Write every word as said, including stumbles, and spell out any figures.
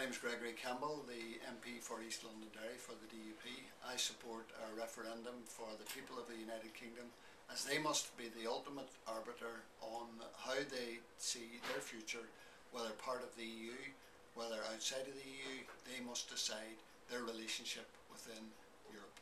name is Gregory Campbell, the M P for East Londonderry for the D U P. I support a referendum for the people of the United Kingdom, as they must be the ultimate arbiter on how they see their future, whether part of the E U, whether outside of the E U. They must decide their relationship within Europe.